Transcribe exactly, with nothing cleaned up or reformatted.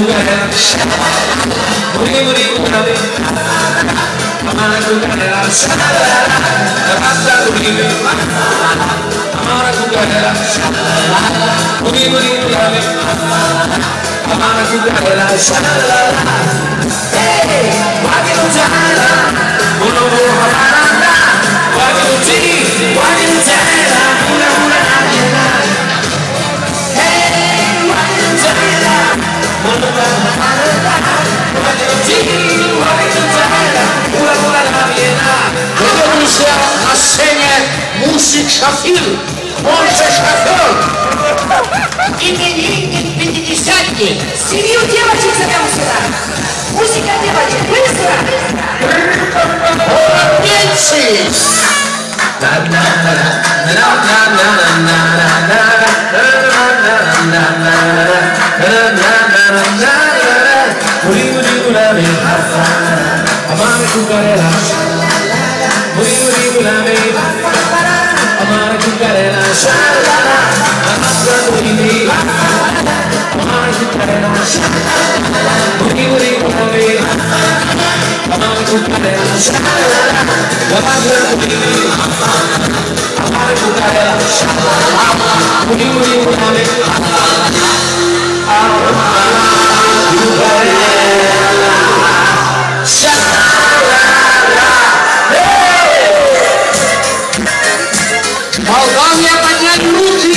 cucaracha, muri muri muri, amara cucaracha, la pasta muri, amara cucaracha, muri muri muri, amara cucaracha, hey, wagi no jala, uno uno hamara, wagi no ji, wagi no jala, una una ajena, hey, wagi no jala. Вернемся на сцене музык-шофер, он же шофер. Именинник пятидесятник. Семью девочек зовем сюда. Музыка девочек, быстро. Пенсии. Muri muri gulame, amara cucaracha, muri muri gulame, amara cucaracha, amara muri, amara cucaracha, muri muri gulame, amara cucaracha, amara muri, amara cucaracha, muri muri gulame, Молдавия поднять руки!